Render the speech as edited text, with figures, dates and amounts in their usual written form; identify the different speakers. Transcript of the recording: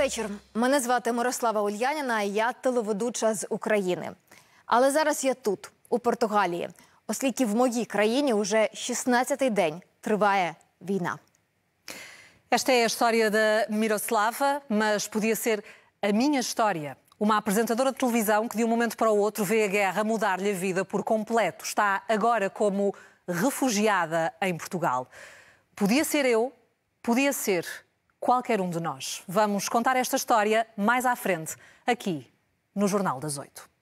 Speaker 1: вечір. Мене звати Мирослава Ульяніна, я телеведуча з України. Але зараз я тут, у Португалії, оскільки в моїй країні уже 16-й день триває війна.
Speaker 2: Esta é a história da Miroslava, mas podia ser a minha história. Uma apresentadora de televisão que de um momento para o outro vê a guerra mudar-lhe a vida por completo. Está agora como refugiada em Portugal. Podia ser eu, podia ser qualquer um de nós. Vamos contar esta história mais à frente, aqui no Jornal das 8.